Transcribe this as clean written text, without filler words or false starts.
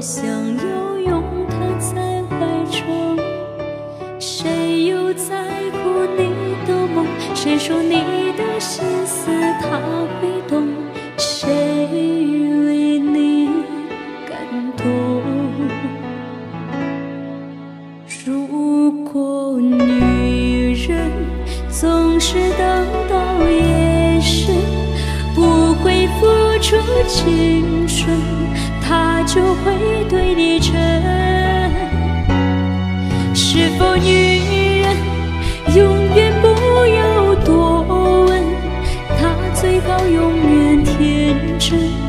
想要拥他在怀中。谁又在乎你的梦？谁说你的心思他会懂？谁为你感动？如果女人总是等到夜深，不会付出青春，她就会对你真。是否女人永远不要多问，她最好永远天真。